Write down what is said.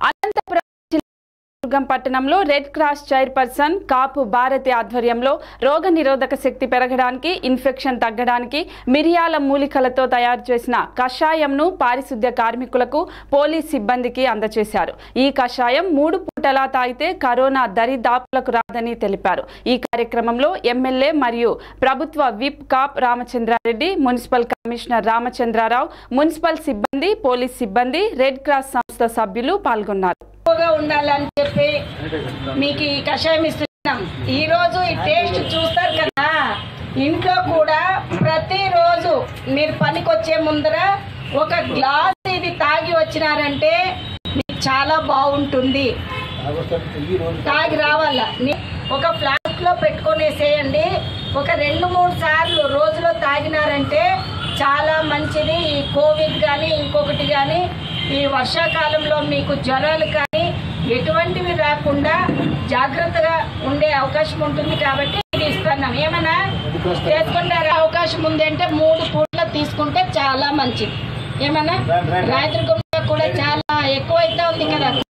పట్టణంలో red cross chairperson Kapu Bharathi ఆధ్వర్యంలో రోగ నిరోధక శక్తి పెరగడానికి ఇన్ఫెక్షన్ తగ్గడానికి మిరియాల మూలికలతో తయారు చేసిన కషాయంను పారిశుద్ధ్య కార్మికులకు పోలీస్ సిబ్బందికి అందజేశారు। ఈ కషాయం 3 పూటలా తాగితే కరోనా దరిదాపులకు రాదని తెలిపారు। ఈ కార్యక్రమంలో ఎమ్మెల్యే మరియు ప్రభుత్వ whip Kapu Ramachandra Reddy, municipal commissioner Ramachandra Rao, municipal సిబ్బంది, పోలీస్ సిబ్బంది, రెడ్ క్రాస్ సంస్థ సభ్యులు పాల్గొన్నారు। ఉండాలని చెప్పి మీకు ఈ కషాయం ఇస్తున్నాం। ఈ రోజు ఈ టేస్ట్ చూస్తారు కదా, ఇంట్లో కూడా ప్రతిరోజు మీరు పనికొచ్చే ముందర ఒక గ్లాస్ ఇది తాగి వచ్చినారంటే మీకు చాలా బాగుంటుంది। తాగి రావాలా, ఒక ఫ్లాస్క్ లో పెట్టుకొనేసేయండి। ఒక 2-3 సార్లు రోజులో తాగినారంటే చాలా మంచిది। ఈ కోవిడ్ కానీ ఇంకొకటి కానీ ఈ వర్షాకాలంలో మీకు జ్వరాలు కానీ ఎటువంటివి రాకుండా జాగ్రత్తగా ఉండే అవకాశం ఉంటుంది కాబట్టి ఇది ఇస్తున్నాం। ఏమైనా చేసుకుంటే అవకాశం ఉంది అంటే 3 పూటలు తీసుకుంటే చాలా మంచిది। ఏమన్నా రాత్రి కూడా చాలా ఎక్కువ అయితే ఉంది కదా।